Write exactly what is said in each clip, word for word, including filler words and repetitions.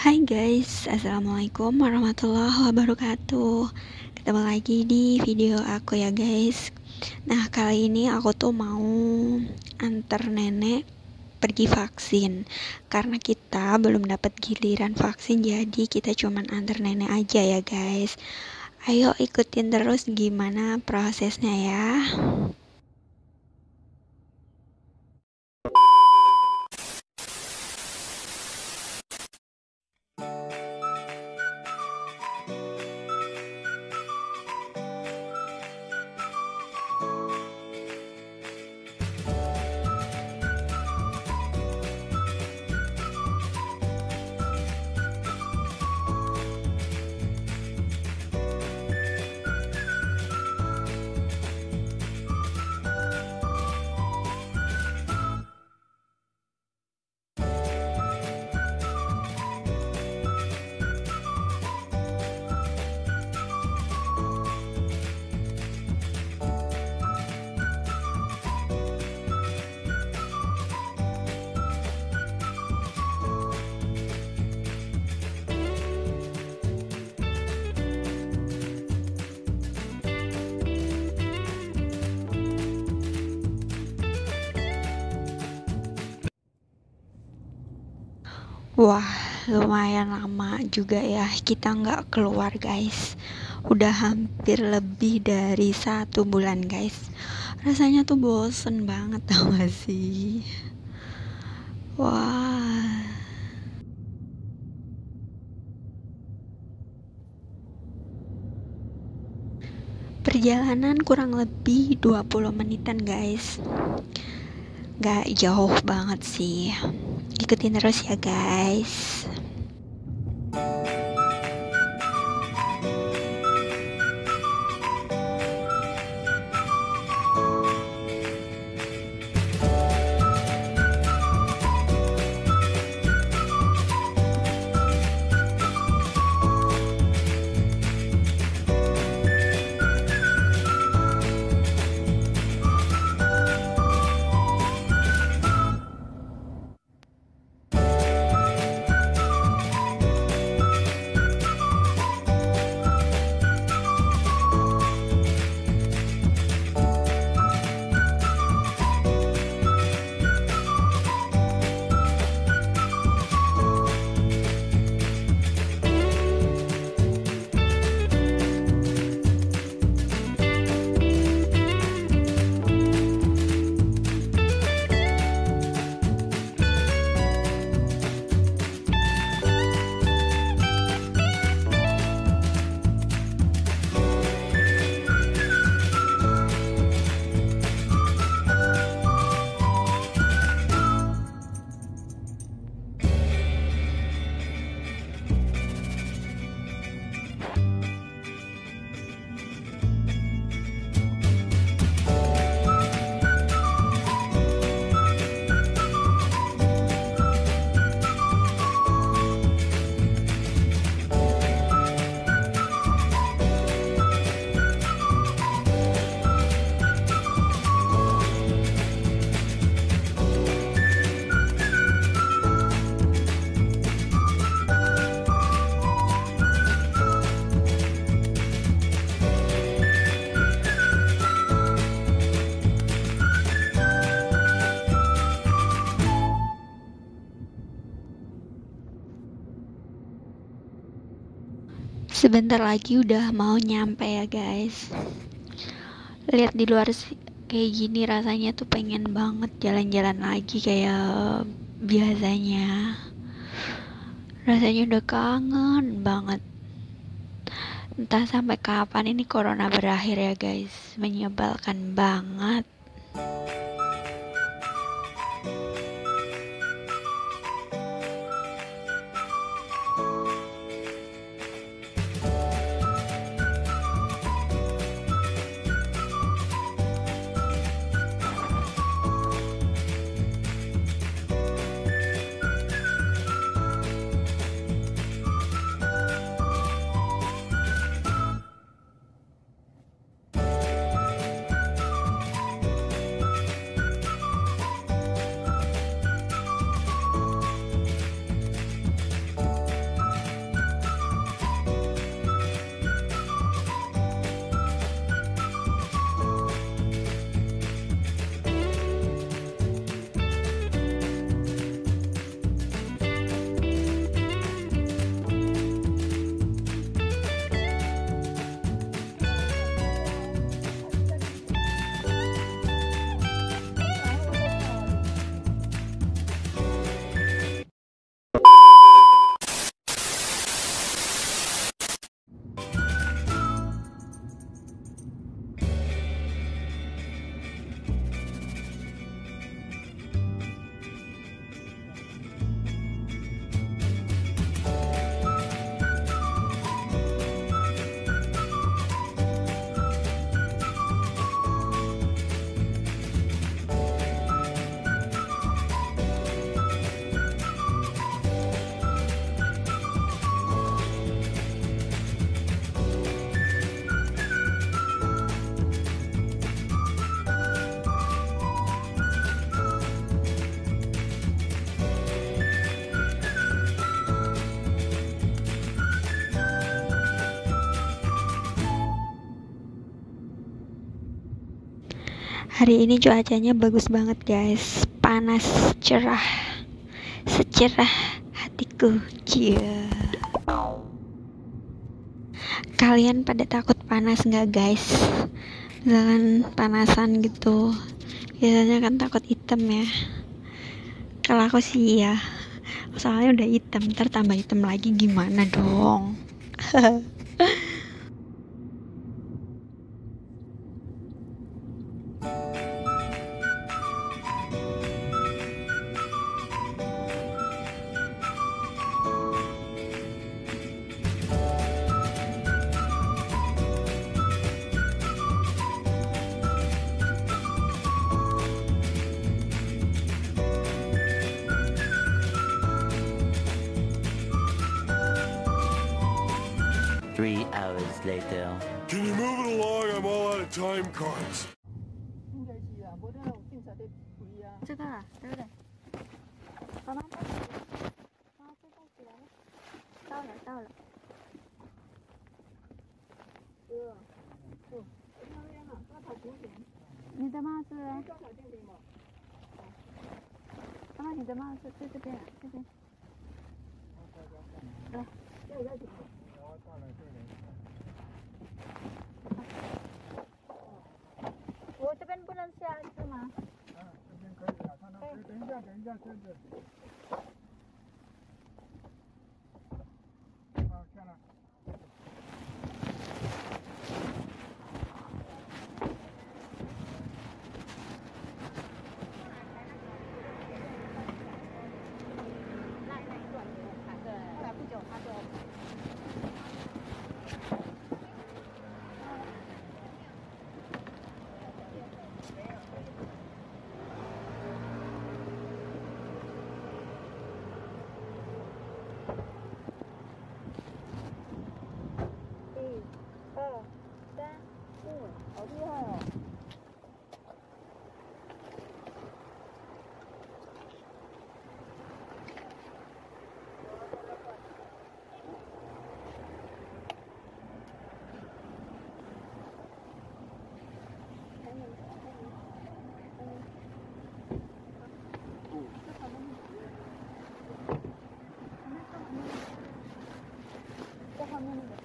Hai guys, assalamualaikum warahmatullahi wabarakatuh. Ketemu lagi di video aku ya guys. Nah kali ini aku tuh mau antar nenek pergi vaksin. Karena kita belum dapat giliran vaksin, jadi kita cuman antar nenek aja ya guys. Ayo ikutin terus gimana prosesnya ya. Wah, lumayan lama juga ya kita nggak keluar guys. Udah hampir lebih dari satu bulan guys. Rasanya tuh bosen banget tau gak sih? Wah. Perjalanan kurang lebih dua puluh menitan guys. Gak jauh banget sih. Ikutin terus ya guys. Sebentar lagi udah mau nyampe ya guys. Lihat di luar kayak gini rasanya tuh pengen banget jalan-jalan lagi kayak biasanya. Rasanya udah kangen banget. Entah sampai kapan ini corona berakhir ya guys. Menyebalkan banget. Hari ini cuacanya bagus banget guys, panas cerah, secerah hatiku. Cia. Kalian pada takut panas nggak guys? Misalkan panasan gitu, biasanya kan takut hitam ya. Kalau aku sih ya, soalnya udah hitam, ntar tambah hitam lagi gimana dong? Three hours later. Can you move it along? I'm all out of time cards. 这个了，对不对？妈妈带起来，妈妈再带起来了，到了到了。你的帽子呢？妈妈，你的帽子在这边，这边。来，我这边不能下是吗？ 等一下，等一下，等等。好，下来。 后来不久他就。好厉害哦！在后面那个。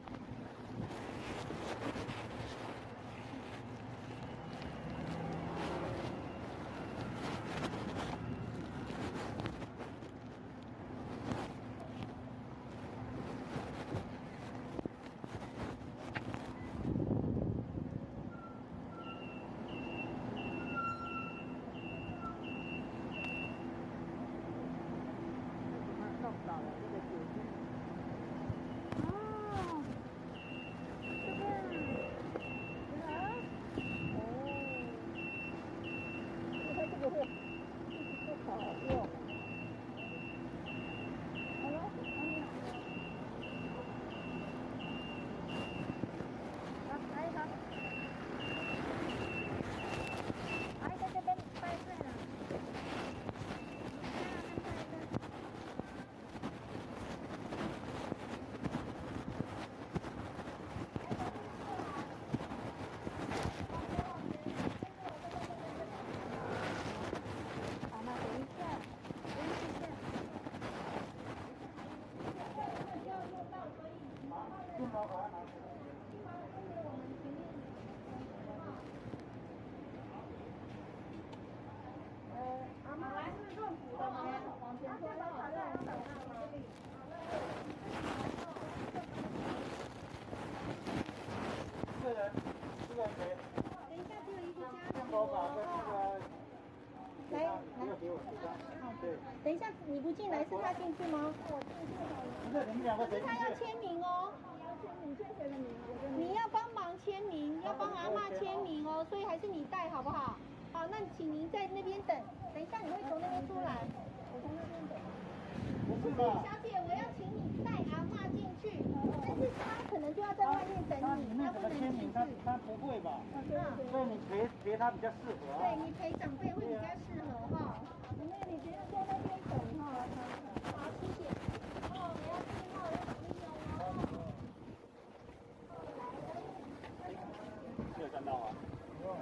等一下，你不进来是他进去吗？可是他要签名哦。你要帮忙签名，要帮阿嬷签名哦，所以还是你带好不好？好，那请您在那边等，等一下你会从那边出来。我从那边等。不是，小姐，我要请你带阿嬷进去，但是他可能就要在外面等你，他不能进去。 他不会吧？所以你陪陪他比较适合。 对，你陪长辈会比较适合哈。那你不用在那边等哈。好，谢谢。哦，我要听话，要注意哦。 没有看到啊？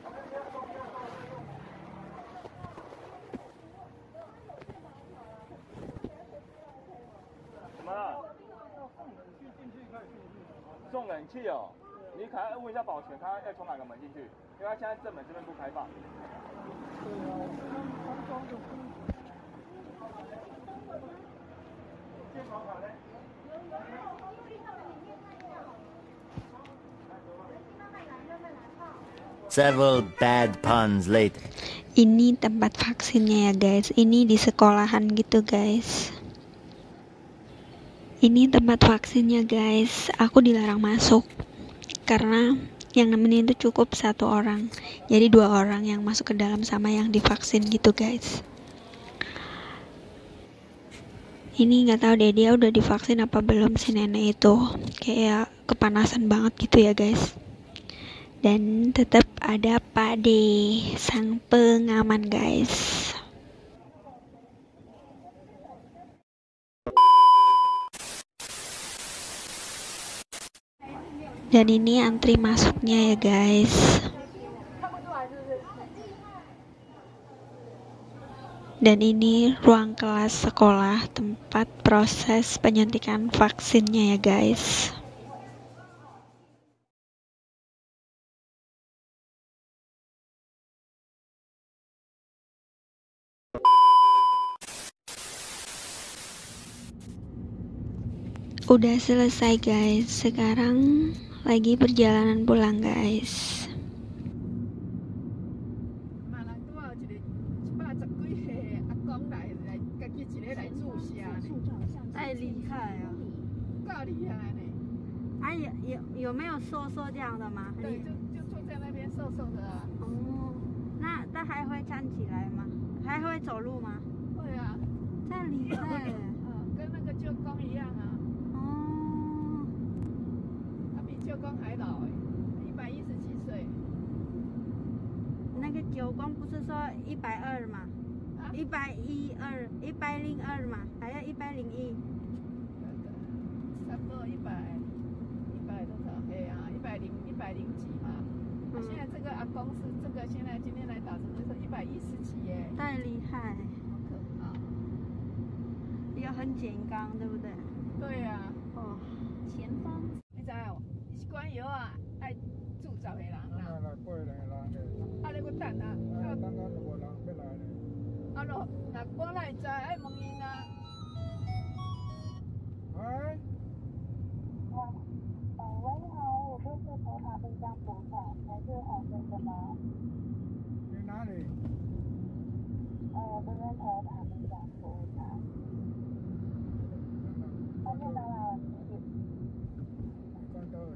什么？送冷气哦？你可能问一下保全，看他要从哪个门进去，因为他现在正门这边不开放。健保卡呢？ Several bad puns later. Ini tempat vaksinnya ya guys. Ini di sekolahan gitu guys. Ini tempat vaksinnya guys. Aku dilarang masuk karena yang nemenin itu cukup satu orang. Jadi dua orang yang masuk ke dalam sama yang divaksin gitu guys. Ini nggak tahu deh dia udah divaksin apa belum si nenek itu. Kayak kepanasan banget gitu ya guys. Dan tetap ada Pak D, sang pengaman guys. Dan ini antri masuknya ya guys. Dan ini ruang kelas sekolah tempat proses penyuntikan vaksinnya ya guys. Udah selesai guys, sekarang lagi perjalanan pulang guys. 太厉害了， 够厉害呢！ 啊有有有没有瘦瘦这样的吗？ 对，就就坐在那边瘦瘦的啊。 哦，那那还会站起来吗？还会走路吗？ 会啊， 太厉害了。 嗯，跟那个舅公一样啊。 哦， 他比舅公还老哎，一百一十七岁。 那个九公不是说一百二吗？ 啊， 一百一二，一百零二嘛，还要一百零一。 差不多一百，一百多少？哎呀，一百零一百零几嘛。他、 嗯现在这个阿公是这个，现在今天来打针的是一百一十几耶， 太厉害， 好可怕。 也很健康，对不对？ 对呀、啊， 哦，前方。 你知哦，是管药啊，爱住十个人啦。 来八个人的， 啊，你个等啊， 啊，等下就无人要来咧。 啊咯，那我哪会知？爱问因啊。 哎， 喂，你好，我这是头塔滨江博厂，还是黄先生吗？ 你哪里？ 呃，这边头塔滨江博厂。后面到了， 站到位。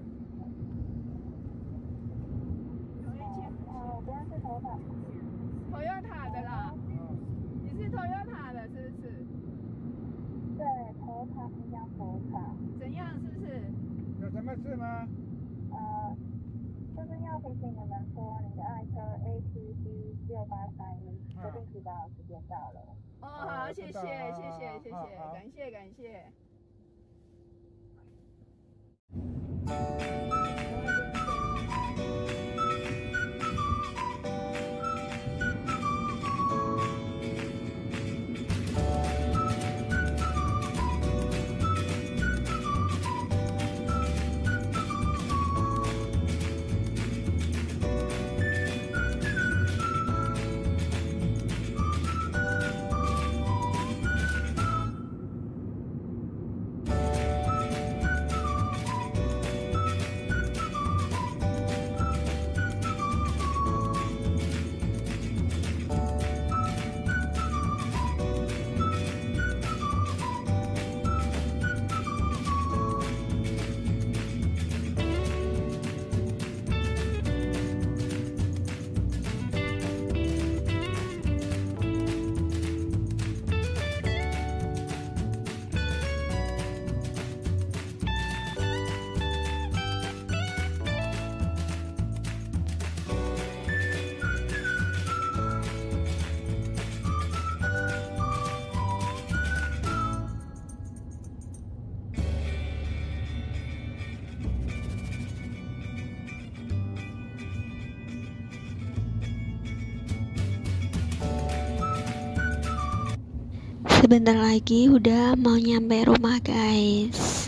有一间呃，我这边是头塔。 Toyota 的啦，你是 Toyota 的，是不是？ 对，头塔滨江博厂。 怎样？是不是？ 有什么事吗？ 呃，就是要提醒你们说，你的爱车 A T C 六八三一设定提早时间到了。 哦，好，谢谢，谢谢，谢谢， 好好感谢，感谢。 Sebentar lagi udah mau nyampe rumah guys.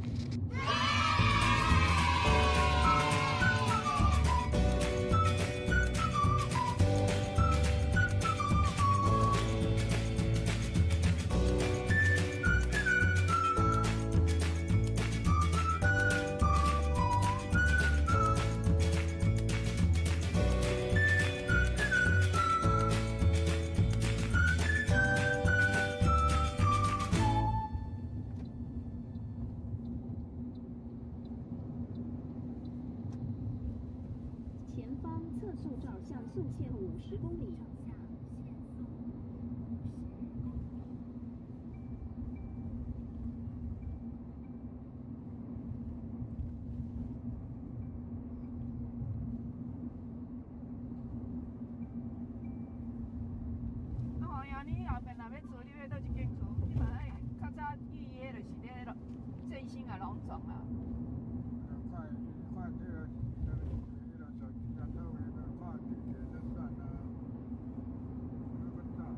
你后面若要做，你要倒一间厝，你嘛爱较早预约，就是咧振兴啊、农场啊。 看看这个，这个这个小小车位的看地铁的站啊，那个站。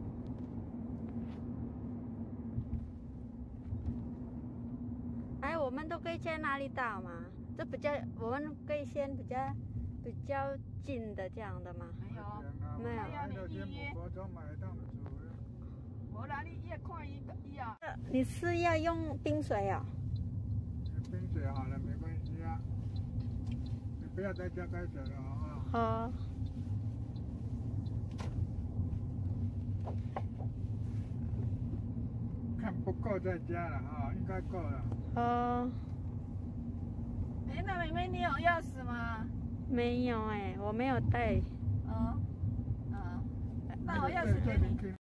哎，我们都可以在哪里到吗？这比较，我们可以先比较比较近的这样的吗？ 没有， 没有。 无啦，你越看伊伊啊。 你是要用冰水啊？ 冰水好了，没关系啊。你不要再加开水了啊。 好。 看不够再加了啊，应该够了。 哦。 哎，那妹妹你有钥匙吗？ 没有哎，我没有带。 哦。嗯。那我钥匙给你。